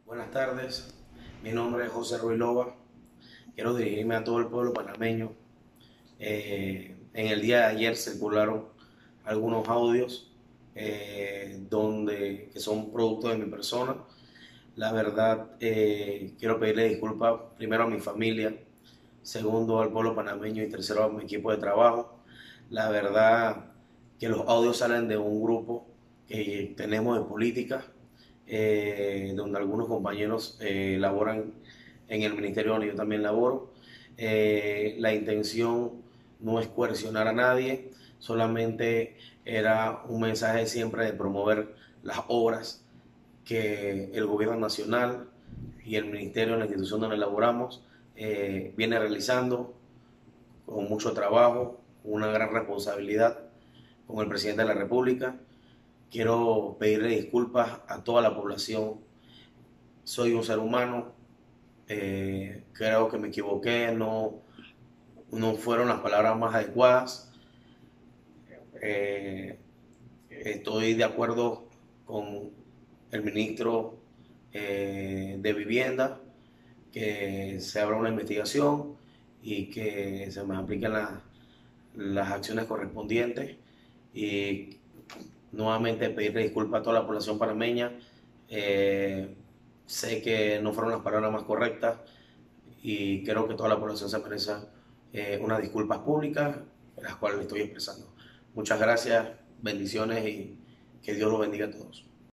Buenas tardes, mi nombre es José Ruilova. Quiero dirigirme a todo el pueblo panameño. En el día de ayer circularon algunos audios que son producto de mi persona. La verdad, quiero pedirle disculpas primero a mi familia, segundo al pueblo panameño y tercero a mi equipo de trabajo. La verdad que los audios salen de un grupo que tenemos de política, donde algunos compañeros laboran en el ministerio donde yo también laboro. La intención no es coercionar a nadie, solamente era un mensaje siempre de promover las obras que el gobierno nacional y el ministerio, la institución donde laboramos, viene realizando con mucho trabajo, con una gran responsabilidad con el presidente de la República. Quiero pedirle disculpas a toda la población. Soy un ser humano, creo que me equivoqué, no fueron las palabras más adecuadas. Eh, Estoy de acuerdo con el ministro de Vivienda, que se abra una investigación y que se me apliquen las acciones correspondientes. Y nuevamente pedirle disculpas a toda la población panameña. Eh, Sé que no fueron las palabras más correctas y creo que toda la población se merece unas disculpas públicas, las cuales le estoy expresando. Muchas gracias, bendiciones y que Dios los bendiga a todos.